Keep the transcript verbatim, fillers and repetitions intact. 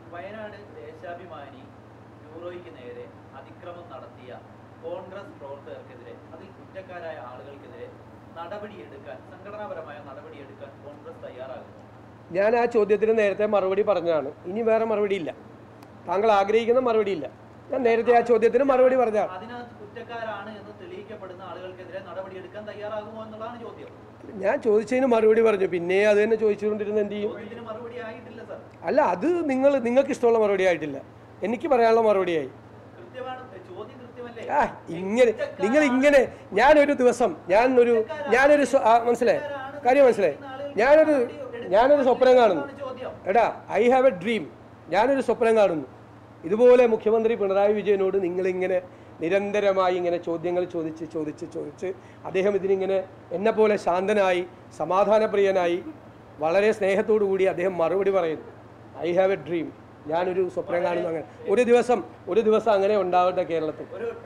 വയനാട് ദേശാഭിമാനി ബ്യൂറോയ്ക്ക് നേരെ അതിക്രമം നടത്തിയ കോൺഗ്രസ് പ്രവർത്തകർക്കെതിരെ അതിൽ കുറ്റക്കാരായ ആളുകൾക്കെതിരെ നടപടിയെടുക്കാൻ സംഘടനാപരമായ നടപടിയെടുക്കാൻ കോൺഗ്രസ് തയ്യാറാകുന്നു. ഞാൻ ആ ചോദ്യത്തിന് നേരത്തെ മറുപടി പറഞ്ഞതാണ്. ഇനി വേറെ മറുപടിയില്ല. താങ്കൾ ആഗ്രഹിക്കുന്ന മറുപടിയില്ല. ഞാൻ നേരത്തെ ആ ചോദ്യത്തിന് മറുപടി പറഞ്ഞതാണ്. അതിനകത്ത് കുറ്റക്കാരാണ് എന്ന് തെളിയിക്കപ്പെടുന്ന ആളുകൾക്കെതിരെ നടപടിയെടുക്കാൻ തയ്യാറാകുമോ എന്നുള്ളതാണ് ചോദ്യം. ഞാൻ ചോദിച്ചതിന് മറുപടി പറഞ്ഞു. പിന്നെ അത് തന്നെ ചോദിച്ചുകൊണ്ടിരുന്ന എന്ത് ചെയ്യും? മറുപടി ആയിട്ടില്ല സർ. അല്ല, അത് നിങ്ങൾ നിങ്ങൾക്ക് ഇഷ്ടമുള്ള മറുപടി ആയിട്ടില്ല. എനിക്ക് പറയാനുള്ള മറുപടിയായി. ആ ഇങ്ങനെ നിങ്ങൾ ഇങ്ങനെ ഞാനൊരു ദിവസം ഞാൻ ഒരു ഞാനൊരു മനസ്സിലായി കാര്യം മനസ്സിലായി ഞാനൊരു ഞാനൊരു സ്വപ്നം കാണുന്നു. എടാ, ഐ ഹാവ് എ ഡ്രീം. ഞാനൊരു സ്വപ്നം കാണുന്നു. ഇതുപോലെ മുഖ്യമന്ത്രി പിണറായി വിജയനോട് നിങ്ങളിങ്ങനെ നിരന്തരമായി ഇങ്ങനെ ചോദ്യങ്ങൾ ചോദിച്ച് ചോദിച്ച് ചോദിച്ച് അദ്ദേഹം ഇതിനിങ്ങനെ എന്നെപ്പോലെ ശാന്തനായി സമാധാനപ്രിയനായി വളരെ സ്നേഹത്തോടു കൂടി അദ്ദേഹം മറുപടി പറയുന്നു. I have a dream. ഞാനൊരു സ്വപ്നം കാണുന്നു. അങ്ങനെ ഒരു ദിവസം ഒരു ദിവസം അങ്ങനെ ഉണ്ടാവട്ടെ കേരളത്തിൽ.